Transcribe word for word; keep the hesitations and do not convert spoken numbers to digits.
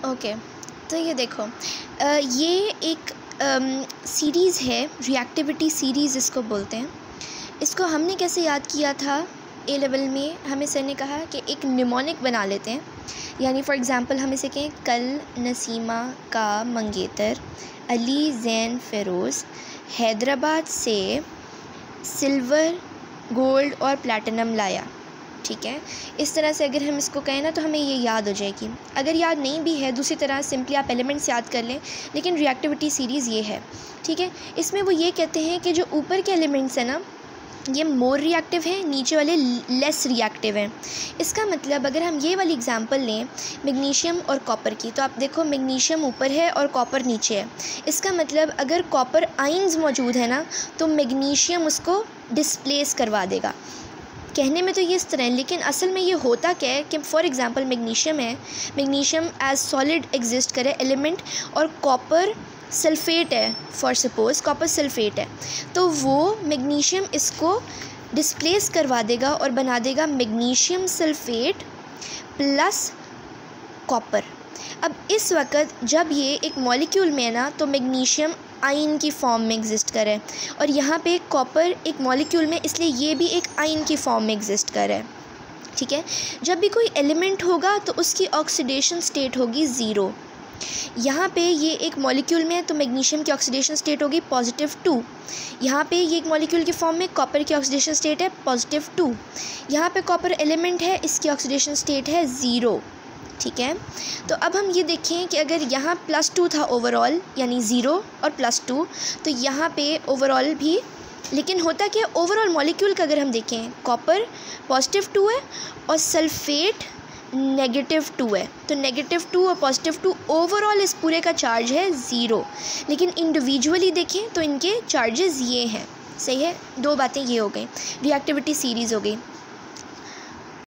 Okay, तो ये देखो, अ, ये एक सीरीज़ है, रिएक्टिविटी सीरीज़ इसको बोलते हैं। इसको हमने कैसे याद किया था, ए लेवल में हमें सर ने कहा कि एक निमोनिक बना लेते हैं। यानी फॉर एग्ज़ाम्पल हम इसे कहें, कल नसीमा का मंगेतर अली ज़ैन फ़िरोज़ हैदराबाद से सिल्वर, गोल्ड और प्लैटिनम लाया। ठीक है, इस तरह से अगर हम इसको कहें ना तो हमें ये याद हो जाएगी। अगर याद नहीं भी है, दूसरी तरह सिंपली आप एलिमेंट्स याद कर लें, लेकिन रिएक्टिविटी सीरीज़ ये है। ठीक है, इसमें वो ये कहते हैं कि जो ऊपर के एलिमेंट्स हैं ना, ये मोर रिएक्टिव हैं, नीचे वाले लेस रिएक्टिव हैं। इसका मतलब अगर हम ये वाली एग्जांपल लें मैग्नीशियम और कॉपर की, तो आप देखो मैग्नीशियम ऊपर है और कॉपर नीचे है। इसका मतलब अगर कॉपर आयंस मौजूद है ना, तो मैग्नीशियम उसको डिस्प्लेस करवा देगा। कहने में तो ये इस तरह है, लेकिन असल में ये होता क्या है कि फॉर एग्ज़ाम्पल मैग्नीशियम है, मैग्नीशियम एज सॉलिड एग्जिस्ट करे एलिमेंट, और कॉपर सल्फ़ेट है, फॉर सपोज़ कॉपर सल्फ़ेट है, तो वो मैग्नीशियम इसको डिस्प्लेस करवा देगा और बना देगा मैग्नीशियम सल्फ़ेट प्लस कॉपर। अब इस वक्त जब ये एक मॉलिक्यूल में है ना, तो मैग्नीशियम आयन की फॉर्म में एग्जिस्ट करे, और यहाँ पे कॉपर एक मॉलिक्यूल में, इसलिए ये भी एक आयन की फॉर्म में एग्जिस्ट करे। ठीक है, जब भी कोई एलिमेंट होगा तो उसकी ऑक्सीडेशन स्टेट होगी ज़ीरो। यहाँ पे ये एक मॉलिक्यूल में है तो मैग्नीशियम की ऑक्सीडेशन स्टेट होगी पॉजिटिव टू। यहाँ पे ये एक मॉलिक्यूल की फॉर्म में, कॉपर की ऑक्सीडेशन स्टेट है पॉजिटिव टू। यहाँ पे कॉपर एलिमेंट है, इसकी ऑक्सीडेशन स्टेट है ज़ीरो। ठीक है, तो अब हम ये देखें कि अगर यहाँ प्लस टू था ओवरऑल, यानी ज़ीरो और प्लस टू, तो यहाँ पे ओवरऑल भी, लेकिन होता क्या, ओवरऑल मॉलिक्यूल का अगर हम देखें, कॉपर पॉजिटिव टू है और सल्फ़ेट नेगेटिव टू है, तो नेगेटिव टू और पॉजिटिव टू, ओवरऑल इस पूरे का चार्ज है ज़ीरो। लेकिन इंडिविजुअली देखें तो इनके चार्जेस ये हैं। सही है, दो बातें ये हो गई, रिएक्टिविटी सीरीज़ हो गई।